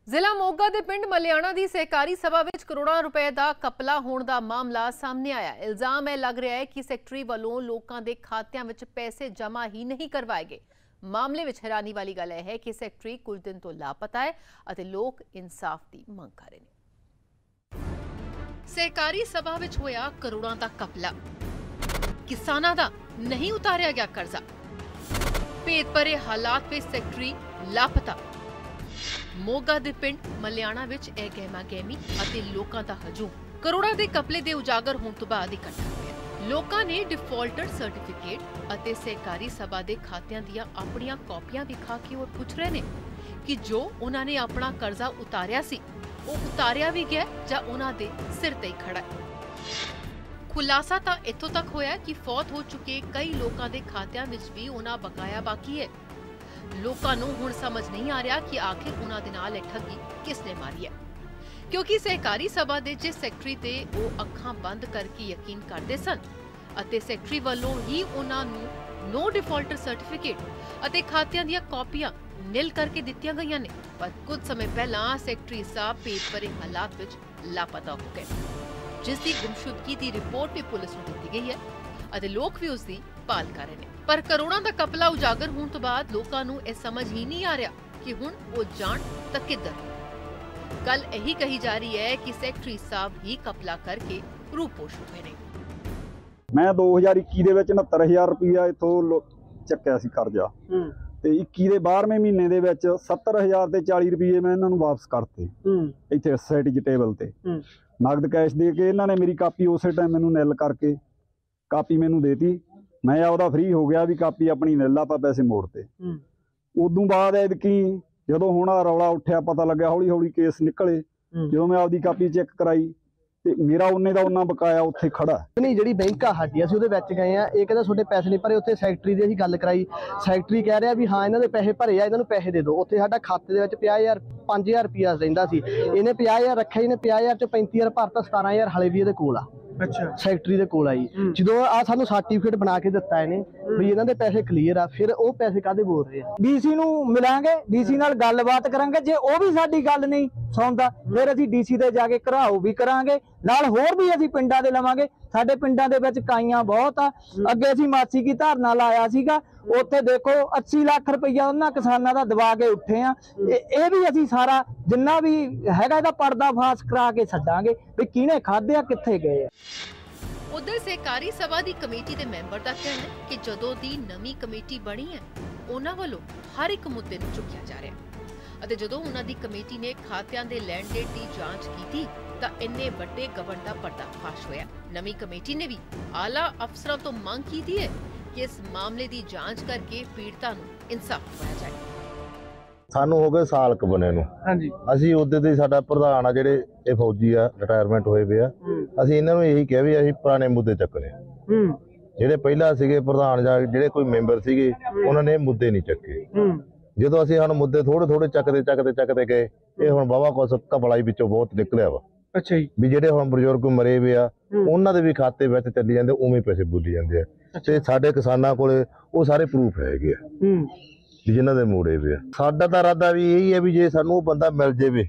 ਜ਼ਿਲ੍ਹਾ ਮੋਗਾ ਦੇ ਪਿੰਡ ਮਲਿਆਣਾ ਦੀ ਸਹਿਕਾਰੀ ਸਭਾ ਵਿੱਚ ਕਰੋੜਾਂ ਰੁਪਏ ਦਾ ਕਪਲਾ ਹੋਣ ਦਾ ਮਾਮਲਾ ਸਾਹਮਣੇ ਆਇਆ। ਇਲਜ਼ਾਮ ਇਹ ਲੱਗ ਰਿਹਾ ਹੈ ਕਿ ਸੈਕਟਰੀ ਵੱਲੋਂ ਲੋਕਾਂ ਦੇ ਖਾਤਿਆਂ ਵਿੱਚ ਪੈਸੇ ਜਮ੍ਹਾਂ ਹੀ ਨਹੀਂ ਕਰਵਾਏ ਗਏ। ਮਾਮਲੇ ਵਿੱਚ ਹੈਰਾਨੀ ਵਾਲੀ ਗੱਲ ਇਹ ਹੈ ਕਿ ਸੈਕਟਰੀ ਕੁਝ ਦਿਨ ਤੋਂ ਲਾਪਤਾ ਹੈ ਅਤੇ ਲੋਕ ਇਨਸਾਫ ਦੀ ਮੰਗ ਕਰ ਰਹੇ ਨੇ। ਸਹਿਕਾਰੀ ਸਭਾ ਵਿੱਚ ਹੋਇਆ ਕਰੋੜਾਂ ਦਾ ਕਪਲਾ, ਕਿਸਾਨਾਂ ਦਾ ਨਹੀਂ ਉਤਾਰਿਆ ਗਿਆ ਕਰਜ਼ਾ, ਭੇਦ ਭਰੇ ਹਾਲਾਤ ਵਿੱਚ ਸੈਕਟਰੀ ਲਾਪਤਾ। ਮੋਗਾ ਦੇ ਪਿੰਡ ਮਲਿਆਣਾ ਵਿੱਚ ਇਹ ਗਹਿਮਾ ਗਹਿਮੀ ਅਤੇ ਲੋਕਾਂ ਦਾ ਹਜੂਮ ਕਰੋੜਾਂ ਦੇ ਕਪਲੇ ਦੇ ਉਜਾਗਰ ਹੋਣ ਤੋਂ ਬਾਅਦ ਇਕੱਠਾ ਹੋਇਆ। ਲੋਕਾਂ ਨੇ ਡਿਫਾਲਟਰ ਸਰਟੀਫਿਕੇਟ ਅਤੇ ਸਹਿਕਾਰੀ ਸਭਾ ਦੇ ਖਾਤਿਆਂ ਦੀਆਂ ਆਪਣੀਆਂ ਕਾਪੀਆਂ ਵਿਖਾ ਕੇ ਉਹ ਪੁੱਛ ਰਹੇ ਨੇ ਕਿ ਜੋ ਉਹਨਾਂ ਨੇ ਆਪਣਾ ਕਰਜ਼ਾ ਉਤਾਰਿਆ ਸੀ ਉਹ ਉਤਾਰਿਆ ਵੀ ਗਿਆ ਜਾਂ ਉਹਨਾਂ ਦੇ ਸਿਰ ਤੇ ਹੀ ਖੜਾ ਹੈ। ਖੁਲਾਸਾ ਤਾਂ ਇੱਥੋਂ ਤੱਕ ਹੋਇਆ ਕਿ ਫੌਤ ਹੋ ਚੁੱਕੇ ਕਈ ਲੋਕਾਂ ਦੇ ਖਾਤਿਆਂ ਵਿੱਚ ਵੀ ਉਹਨਾਂ ਬਕਾਇਆ ਬਾਕੀ ਹੈ। ਲੋਕਾਂ ਨੂੰ ਹੁਣ ਸਮਝ ਨਹੀਂ ਆ ਰਿਹਾ ਕਿ ਆਖਿਰ ਉਹਨਾਂ ਦੇ ਨਾਲ ਇਹ ਠੱਗੀ ਕਿਸ ਨੇ ਮਾਰੀ ਹੈ, ਕਿਉਂਕਿ ਸਹਿਕਾਰੀ ਸਭਾ ਦੇ ਜਿਸ ਸੈਕਟਰੀ ਤੇ ਉਹ ਅੱਖਾਂ ਬੰਦ ਕਰਕੇ ਯਕੀਨ ਕਰਦੇ ਸਨ ਅਤੇ ਸੈਕਟਰੀ ਵੱਲੋਂ ਹੀ ਉਹਨਾਂ ਨੂੰ ਨੋ ਡਿਫਾਲਟਰ ਸਰਟੀਫਿਕੇਟ ਅਤੇ ਖਾਤਿਆਂ ਦੀਆਂ ਕਾਪੀਆਂ ਨਿਲ ਕਰਕੇ ਦਿੱਤੀਆਂ ਗਈਆਂ ਨੇ, ਪਰ ਕੁਝ ਸਮੇਂ ਪਹਿਲਾਂ ਸੈਕਟਰੀ ਸਾਹਿਬ ਭੇਦ ਭਰੇ ਹਾਲਾਤ ਵਿੱਚ ਲਾਪਤਾ ਹੋ ਗਏ, ਜਿਸ ਦੀ ਗੁੰਮਸ਼ੁਦਗੀ ਦੀ ਰਿਪੋਰਟ ਵੀ ਪੁਲਿਸ ਨੂੰ ਦਿੱਤੀ ਗਈ ਹੈ ਅਤੇ ਲੋਕ ਵੀ ਉਸ ਦੀ ਭਾਲ ਕਰ ਰਹੇ ਨੇ। ਪਰ ਕਰੋੜਾਂ ਦਾ ਕਪਲਾ ਉਜਾਗਰ ਹੋਣ ਤੋਂ ਬਾਅਦ ਲੋਕਾਂ ਨੂੰ ਇਹ ਸਮਝ ਹੀ ਨਹੀਂ ਆ ਰਿਹਾ ਕਿ ਹੁਣ ਉਹ ਜਾਣ ਤਾਂ ਕਿੱਧਰ। ਕੱਲ ਇਹੀ ਕਹੀ ਜਾ ਰਹੀ ਹੈ ਕਿ ਸੈਕਟਰੀ ਸਾਹਿਬ ਹੀ ਕਪਲਾ ਕਰਕੇ ਰੂਪੋਸ਼ ਹੋਏ ਨੇ। ਮੈਂ 2021 ਦੇ ਵਿੱਚ 69,000 ਰੁਪਇਆ ਇਥੋਂ ਚੱਕਿਆ ਸੀ ਕਰਜ਼ਾ ਤੇ 21 ਦੇ 12ਵੇਂ ਮਹੀਨੇ ਦੇ ਵਿੱਚ 70,000 ਤੇ 40 ਰੁਪਏ ਮੈਂ ਇਹਨਾਂ ਨੂੰ ਵਾਪਸ ਕਰਤੇ ਇੱਥੇ ਸੋਸਾਇਟੀ ਦੇ ਟੇਬਲ ਤੇ ਨਗਦ ਕੈਸ਼ ਦੇ ਕੇ। ਇਹਨਾਂ ਨੇ ਮੇਰੀ ਕਾਪੀ ਉਸੇ ਟਾਈਮ ਮੈਨੂੰ ਨਿਲ ਕਰਕੇ ਕਾਪੀ ਮੈਨੂੰ ਦੇਤੀ। ਮੈਂ ਉਹਦਾ ਫ੍ਰੀ ਹੋ ਗਿਆ ਵੀ ਕਾਪੀ ਆਪਣੀ ਨਿਲ ਆਪਾਂ ਪੈਸੇ ਮੋੜਤੇ। ਉਦੋਂ ਬਾਅਦ ਐਤਕੀ ਜਦੋਂ ਹੁਣ ਆ ਰੌਲਾ ਉੱਠਿਆ ਪਤਾ ਲੱਗਿਆ ਹੌਲੀ ਹੌਲੀ ਕੇਸ ਨਿਕਲੇ, ਜਦੋਂ ਮੈਂ ਆਪਦੀ ਕਾਪੀ ਚੈੱਕ ਕਰਾਈ ਤੇ ਮੇਰਾ ਉਹਨੇ ਦਾ ਉਹਨਾਂ ਬਕਾਇਆ ਉੱਥੇ ਖੜਾ ਨਹੀਂ। ਜਿਹੜੀ ਬੈਂਕ ਆ ਸਾਡੀ ਅਸੀਂ ਉਹਦੇ ਵਿੱਚ ਗਏ ਆ, ਇਹ ਕਹਿੰਦਾ ਤੁਹਾਡੇ ਪੈਸੇ ਨਹੀਂ ਭਰੇ। ਉੱਥੇ ਸੈਕਟਰੀ ਦੀ ਅਸੀਂ ਗੱਲ ਕਰਾਈ, ਸੈਕਟਰੀ ਕਹਿ ਰਿਹਾ ਵੀ ਹਾਂ ਇਹਨਾਂ ਦੇ ਪੈਸੇ ਭਰੇ ਆ, ਇਹਨਾਂ ਨੂੰ ਪੈਸੇ ਦੇ ਦਿਓ। ਉੱਥੇ ਸਾਡਾ ਖਾਤੇ ਦੇ ਵਿੱਚ 5,000 ਰੁਪਇਆ ਰਹਿੰਦਾ ਸੀ, ਇਹਨੇ 50,000 ਰੱਖਿਆ, ਇਹਨੇ 50,000 ਚ 35,000 ਭਰਤਾ, 17,000 ਹਲੇ ਵੀ ਇਹਦੇ ਕੋਲ ਆ। ਅੱਛਾ, ਸੈਕਟਰੀ ਦੇ ਕੋਲ ਆਈ ਜਦੋਂ ਆ ਸਾਨੂੰ ਸਰਟੀਫਿਕੇਟ ਬਣਾ ਕੇ ਦਿੱਤਾ ਇਹਨੇ ਵੀ ਇਹਨਾਂ ਦੇ ਪੈਸੇ ਕਲੀਅਰ ਆ, ਫਿਰ ਉਹ ਪੈਸੇ ਕਾਹਦੇ ਬੋਲ ਰਹੇ ਆ। ਡੀਸੀ ਨੂੰ ਮਿਲਾਂਗੇ, ਡੀਸੀ ਨਾਲ ਗੱਲਬਾਤ ਕਰਾਂਗੇ, ਜੇ ਉਹ ਵੀ ਸਾਡੀ ਗੱਲ ਨਹੀਂ ਸੁਣਦਾ ਫਿਰ ਅਸੀਂ ਡੀਸੀ ਤੇ ਜਾ ਕੇ ਘਰਾਓ ਵੀ ਕਰਾਂਗੇ, ਨਾਲ ਹੋਰ ਵੀ ਅਸੀਂ ਪਿੰਡਾਂ ਦੇ ਲਵਾਂਗੇ। ਸਾਡੇ ਪਿੰਡਾਂ ਦੇ ਵਿੱਚ ਕਾਈਆਂ ਬਹੁਤ ਆ। ਅੱਗੇ ਅਸੀਂ ਮਾਸੀ ਕੀ ਧਰਨਾ ਲਾਇਆ ਸੀਗਾ, ਉੱਥੇ ਦੇਖੋ 80 ਲੱਖ ਰੁਪਈਆ ਉਹਨਾਂ ਕਿਸਾਨਾਂ ਦਾ ਦਬਾ ਕੇ ਉੱਠੇ ਆ। ਇਹ ਵੀ ਅਸੀਂ ਸਾਰਾ ਜਿੰਨਾ ਵੀ ਹੈਗਾ ਇਹਦਾ ਪਰਦਾਫਾਸ਼ ਕਰਾ ਕੇ ਛੱਡਾਂਗੇ ਵੀ ਕਿਹਨੇ ਖਾਧਿਆ ਕਿੱਥੇ ਗਏ ਆ। ਉਧਰ ਸਹਿਕਾਰੀ ਸਭਾ ਦੀ ਕਮੇਟੀ ਦੇ ਮੈਂਬਰ ਦਾ ਕਹਿਣਾ ਹੈ ਕਿ ਜਦੋਂ ਦੀ ਨਵੀਂ ਕਮੇਟੀ ਬਣੀ ਹੈ ਉਹਨਾਂ ਵੱਲੋਂ ਹਰ ਇੱਕ ਮੁੱਦੇ ਨੂੰ ਚੁੱਕਿਆ ਜਾ ਰਿਹਾ ਹੈ ਅਤੇ ਜਦੋਂ ਉਹਨਾਂ ਦੀ ਕਮੇਟੀ ਨੇ ਖਾਤਿਆਂ ਦੇ ਲੈਣ ਦੇਣ ਦੀ ਜਾਂਚ ਕੀਤੀ ਤਾਂ ਇੰਨੇ ਵੱਡੇ ਗਬਨ ਦਾ ਪਰਦਾਫਾਸ਼ ਹੋਇਆ। ਨਵੀਂ ਕਮੇਟੀ ਨੇ ਵੀ ਆਲਾ ਅਫਸਰਾਂ ਤੋਂ ਮੰਗ ਕੀਤੀ ਹੈ ਕਿ ਇਸ ਮਾਮਲੇ ਦੀ ਜਾਂਚ ਕਰਕੇ ਪੀੜਤਾਂ ਨੂੰ ਇਨਸਾਫ ਦਿਵਾਇਆ ਜਾਏ। ਸਾਨੂੰ ਹੋ ਗਏ ਸਾਲ ਕ ਬਣੇ ਨੂੰ। ਹਾਂਜੀ, ਅਸੀਂ ਉਹਦੇ ਤੇ ਸਾਡਾ ਪ੍ਰਧਾਨ ਆ ਜਿਹੜੇ ਇਹ ਫੌਜੀ ਆ, ਰਿਟਾਇਰਮੈਂਟ ਹੋਏ ਪਏ ਆ, ਅਸੀਂ ਇਹਨਾਂ ਨੂੰ ਇਹੀ ਕਿਹਾ ਵੀ ਅਸੀਂ ਪੁਰਾਣੇ ਮੁੱਦੇ ਚੱਕਣੇ। ਜਿਹੜੇ ਪਹਿਲਾਂ ਸੀਗੇ ਪ੍ਰਧਾਨ ਜਾਂ ਜਿਹੜੇ ਕੋਈ ਮੈਂਬਰ ਸੀਗੇ ਉਹਨਾਂ ਨੇ ਮੁੱਦੇ ਨਹੀਂ ਚੱਕੇ। ਜਦੋਂ ਅਸੀਂ ਹੁਣ ਮੁੱਦੇ ਥੋੜੇ ਚੱਕਦੇ ਗਏ, ਇਹ ਹੁਣ ਬਾਵਾ ਕੁਛ ਘਪਲਾਈ ਵਿੱਚੋਂ ਬਹੁਤ ਨਿਕਲਿਆ ਵਾ। ਅੱਛਾ ਜੀ, ਵੀ ਜਿਹੜੇ ਹੁਣ ਬਜ਼ੁਰਗ ਮਰੇ ਵੇ ਆ ਉਹਨਾਂ ਦੇ ਵੀ ਖਾਤੇ ਵਿੱਚ ਚੱਲੀ ਜਾਂਦੇ, ਉਵੇਂ ਪੈਸੇ ਬੋਲੀ ਜਾਂਦੇ ਆ ਤੇ ਸਾਡੇ ਕਿਸਾਨਾਂ ਕੋਲੇ ਉਹ ਸਾਰੇ ਪ੍ਰੂਫ ਹੈਗੇ ਆ ਜਿਨ੍ਹਾਂ ਦੇ ਮੋੜੇ ਵੇ ਆ। ਸਾਡਾ ਤਾਂ ਇਰਾਦਾ ਵੀ ਇਹੀ ਹੈ ਵੀ ਜੇ ਸਾਨੂੰ ਉਹ ਬੰਦਾ ਮਿਲ ਜਾਵੇ,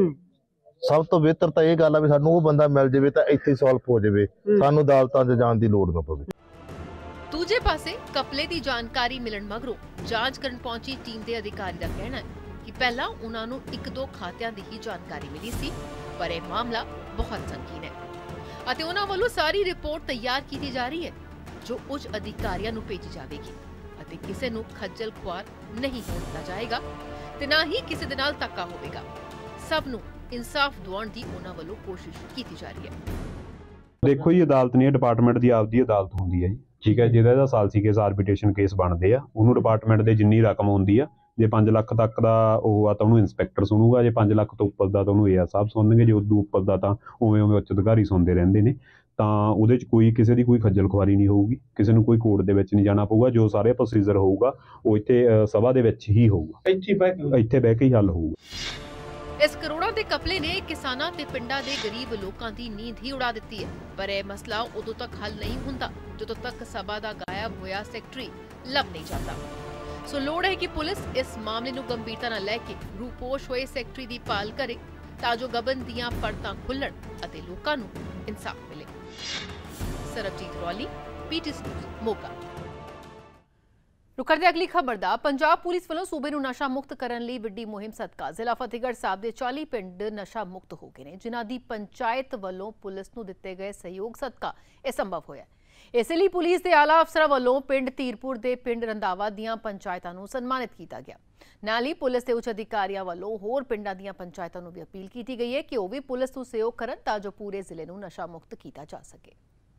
ਸਭ ਤੋਂ ਬਿਹਤਰ ਤਾਂ ਇਹ ਗੱਲ ਆ ਵੀ ਸਾਨੂੰ ਉਹ ਬੰਦਾ ਮਿਲ ਜਾਵੇ ਤਾਂ ਇੱਥੇ ਸੋਲਵ ਹੋ ਜਾਵੇ, ਸਾਨੂੰ ਅਦਾਲਤਾਂ 'ਚ ਜਾਣ ਦੀ ਲੋੜ ਨਾ ਪਵੇ। ਦੂਜੇ ਪਾਸੇ ਕਪਲੇ ਦੀ ਜਾਣਕਾਰੀ ਮਿਲਣ ਮਗਰੋਂ ਜਾਂਚ ਕਰਨ ਪਹੁੰਚੀ ਟੀਮ ਦੇ ਅਧਿਕਾਰੀ ਦਾ ਕਹਿਣਾ ਹੈ ਕਿ ਪਹਿਲਾਂ ਉਹਨਾਂ ਨੂੰ 1-2 ਖਾਤਿਆਂ ਦੀ ਹੀ ਜਾਣਕਾਰੀ ਮਿਲੀ ਸੀ, ਪਰ ਇਹ ਮਾਮਲਾ ਬਹੁਤ ਸੰਗੀਨ ਹੈ ਅਤੇ ਉਹਨਾਂ ਵੱਲੋਂ ਸਾਰੀ ਰਿਪੋਰਟ ਤਿਆਰ ਕੀਤੀ ਜਾ ਰਹੀ ਹੈ ਜੋ ਉੱਚ ਅਧਿਕਾਰੀਆਂ ਨੂੰ ਭੇਜੀ ਜਾਵੇਗੀ ਅਤੇ ਕਿਸੇ ਨੂੰ ਖੱਜਲ ਖੁਆਰ ਨਹੀਂ ਹੋਣ ਦਿੱਤਾ ਜਾਏਗਾ ਤੇ ਨਾ ਹੀ ਕਿਸੇ ਦੇ ਨਾਲ ਧੱਕਾ ਹੋਵੇਗਾ। ਸਭ ਨੂੰ ਇਨਸਾਫ ਦਿਵਾਉਣ ਦੀ ਉਹਨਾਂ ਵੱਲੋਂ ਕੋਸ਼ਿਸ਼ ਕੀਤੀ ਜਾ ਰਹੀ ਹੈ। ਦੇਖੋ ਜੀ, ਅਦਾਲਤ ਨਹੀਂ, ਡਿਪਾਰਟਮੈਂਟ ਦੀ ਆਪਦੀ ਅਦਾਲਤ ਹੁੰਦੀ ਹੈ ਜੀ, ਠੀਕ ਹੈ। ਜਿਹਦਾ ਇਹਦਾ ਸਾਲਸੀ ਕੇਸ ਆਰਬਿਟ੍ਰੇਸ਼ਨ ਕੇਸ ਬਣਦੇ ਆ, ਉਹਨੂੰ ਡਿਪਾਰਟਮੈਂਟ ਦੇ ਜਿੰਨੀ ਰਕਮ ਹੁੰਦੀ ਆ, ਜੇ 5 ਲੱਖ ਤੱਕ ਦਾ ਉਹ ਆ ਤਾਂ ਉਹਨੂੰ ਇੰਸਪੈਕਟਰ ਸੁਣੂਗਾ, ਜੇ 5 ਲੱਖ ਤੋਂ ਉੱਪਰ ਦਾ ਤਾਂ ਉਹਨੂੰ ਏਆਰ ਸਾਹਿਬ ਸੁਣਨਗੇ, ਜੇ ਉਦੋਂ ਉੱਪਰ ਦਾ ਤਾਂ ਉਵੇਂ ਉੱਚ ਅਧਿਕਾਰੀ ਸੁਣਦੇ ਰਹਿੰਦੇ ਨੇ। ਤਾਂ ਉਹਦੇ 'ਚ ਕੋਈ ਕਿਸੇ ਦੀ ਕੋਈ ਖੱਜਲ ਖੁਆਰੀ ਨਹੀਂ ਹੋਊਗੀ, ਕਿਸੇ ਨੂੰ ਕੋਈ ਕੋਰਟ ਦੇ ਵਿੱਚ ਨਹੀਂ ਜਾਣਾ ਪਊਗਾ। ਜੋ ਸਾਰੇ ਪ੍ਰੋਸੀਜਰ ਹੋਊਗਾ ਉਹ ਇੱਥੇ ਸਭਾ ਦੇ ਵਿੱਚ ਹੀ ਹੋਊਗਾ, ਇੱਥੇ ਬਹਿ ਕੇ ਹੀ ਹੱਲ ਹੋਊਗਾ। ਇਸ ਕਰੋੜਾਂ ਦੇ ਕਪਲੇ ਨੇ ਕਿਸਾਨਾਂ ਤੇ ਪਿੰਡਾਂ ਦੇ ਗਰੀਬ ਲੋਕਾਂ ਦੀ ਨੀਂਦ ਹੀ ਉਡਾ ਦਿੱਤੀ ਹੈ, ਪਰ ਇਹ ਮਸਲਾ ਉਦੋਂ ਤੱਕ ਹੱਲ ਨਹੀਂ ਹੁੰਦਾ ਜਦੋਂ ਤੱਕ ਸਭਾ ਦਾ ਗਾਇਬ ਹੋਇਆ ਸੈਕਟਰੀ ਲੱਭ ਨਹੀਂ ਜਾਂਦਾ। ਸੋ ਲੋੜ ਹੈ ਕਿ ਪੁਲਿਸ ਇਸ ਮਾਮਲੇ ਨੂੰ ਗੰਭੀਰਤਾ ਨਾਲ ਲੈ ਕੇ ਰੂਪੋਸ਼ ਹੋਏ ਸੈਕਟਰੀ ਦੀ ਭਾਲ ਕਰੇ ਤਾਂ ਜੋ ਗਬਨ ਦੀਆਂ ਪਰਤਾਂ ਖੁੱਲਣ ਅਤੇ ਲੋਕਾਂ ਨੂੰ ਇਨਸਾਫ ਮਿਲੇ। Sarabjit Rauli, PTC news, Moga. रुक करते अगली खबर दा। पंजाब पुलिस वालों सूबे नूं नशा मुक्त करन लई वड्डी मुहिम सदका जिला फतेहगढ़ साहब दे 40 पिंड नशा मुक्त हो गए ने, जिन्हां दी पंचायत वालों पुलिस नूं दित्ते गए सहयोग सदका यह संभव होया। इस लई पुलिस दे आला अफसरां वालों पिंड धीरपुर दे पिंड रंधावा दीआं पंचायतां नूं सन्मानित कीता गया। नाल ही पुलिस दे उच्च अधिकारियां वालों होर पिंडां दीआं पंचायतां नूं भी अपील कीती गई है कि ओह भी पुलिस नूं सहयोग करन तां जो पूरे जिले नूं नशा मुक्त कीता जा सके।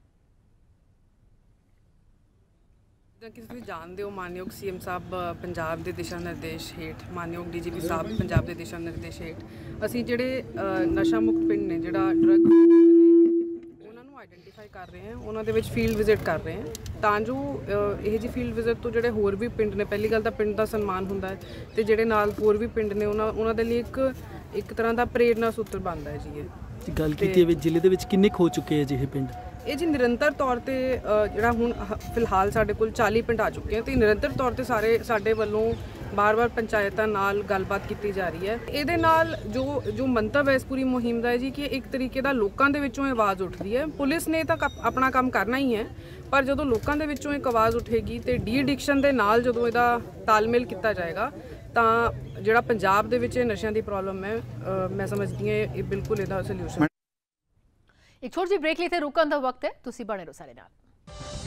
ਜਿੱਦਾਂ ਕਿ ਤੁਸੀਂ ਜਾਣਦੇ ਹੋ, ਮਾਨਯੋਗ ਸੀਐਮ ਸਾਹਿਬ ਪੰਜਾਬ ਦੇ ਦਿਸ਼ਾ ਨਿਰਦੇਸ਼ ਹੇਠ, ਮਾਨਯੋਗ ਡੀਜੀਪੀ ਸਾਹਿਬ ਪੰਜਾਬ ਦੇ ਦਿਸ਼ਾ ਨਿਰਦੇਸ਼ ਹੇਠ ਅਸੀਂ ਜਿਹੜੇ ਨਸ਼ਾ ਮੁਕਤ ਪਿੰਡ ਨੇ, ਜਿਹੜਾ ਡਰੱਗ ਨੇ, ਉਹਨਾਂ ਨੂੰ ਆਈਡੈਂਟੀਫਾਈ ਕਰ ਰਹੇ ਹਾਂ, ਉਹਨਾਂ ਦੇ ਵਿੱਚ ਫੀਲਡ ਵਿਜ਼ਿਟ ਕਰ ਰਹੇ ਹਾਂ ਤਾਂ ਜੋ ਇਹ ਜੀ ਫੀਲਡ ਵਿਜ਼ਿਟ ਤੋਂ ਜਿਹੜੇ ਹੋਰ ਵੀ ਪਿੰਡ ਨੇ, ਪਹਿਲੀ ਗੱਲ ਤਾਂ ਪਿੰਡ ਦਾ ਸਨਮਾਨ ਹੁੰਦਾ ਹੈ ਤੇ ਜਿਹੜੇ ਨਾਲ ਹੋਰ ਵੀ ਪਿੰਡ ਨੇ ਉਹਨਾਂ ਦੇ ਲਈ ਇੱਕ ਤਰ੍ਹਾਂ ਦਾ ਪ੍ਰੇਰਨਾ ਸੂਤਰ ਬਣਦਾ ਹੈ ਜੀ। ਇਹ ਗੱਲ ਕੀਤੀ ਹੈ ਜ਼ਿਲ੍ਹੇ ਦੇ ਵਿੱਚ ਕਿੰਨੇ ਖੋ ਚੁੱਕੇ ਆ ਜਿਹੇ ਪਿੰਡ? ਇਹ ਜੀ ਨਿਰੰਤਰ ਤੌਰ ਤੇ ਜਿਹੜਾ ਹੁਣ ਫਿਲਹਾਲ ਸਾਡੇ ਕੋਲ 40 ਪਿੰਡ ਆ ਚੁੱਕੇ ਆ ਤੇ ਨਿਰੰਤਰ ਤੌਰ ਤੇ ਸਾਡੇ ਵੱਲੋਂ ਬਾਰ-ਬਾਰ ਪੰਚਾਇਤਾਂ ਨਾਲ ਗੱਲਬਾਤ ਕੀਤੀ ਜਾ ਰਹੀ ਹੈ। ਇਹਦੇ ਨਾਲ ਜੋ ਮੰਤਵ ਹੈ ਇਸ ਪੂਰੀ ਮੁਹਿੰਮ ਦਾ ਹੈ ਜੀ ਕਿ ਇੱਕ ਤਰੀਕੇ ਦਾ ਲੋਕਾਂ ਦੇ ਵਿੱਚੋਂ ਆਵਾਜ਼ ਉੱਠਦੀ ਹੈ। ਪੁਲਿਸ ਨੇ ਤਾਂ ਆਪਣਾ ਕੰਮ ਕਰਨਾ ਹੀ ਹੈ, ਪਰ ਜਦੋਂ ਲੋਕਾਂ ਦੇ ਵਿੱਚੋਂ ਇੱਕ ਆਵਾਜ਼ ਉੱਠੇਗੀ ਤੇ ਡੀ ਐਡਿਕਸ਼ਨ ਦੇ ਨਾਲ ਜਦੋਂ ਇਹਦਾ ਤਾਲਮੇਲ ਕੀਤਾ ਜਾਏਗਾ ਤਾਂ ਜਿਹੜਾ ਪੰਜਾਬ ਦੇ ਵਿੱਚ ਨਸ਼ਿਆਂ ਦੀ ਪ੍ਰੋਬਲਮ ਹੈ, ਮੈਂ ਸਮਝਦੀ ਹਾਂ ਇਹ ਬਿਲਕੁਲ ਇਹਦਾ ਸੋਲੂਸ਼ਨ। एक छोटी सी ब्रेक लेते रुकन दा वक्त है, तुसी बने रहो सारे नाल।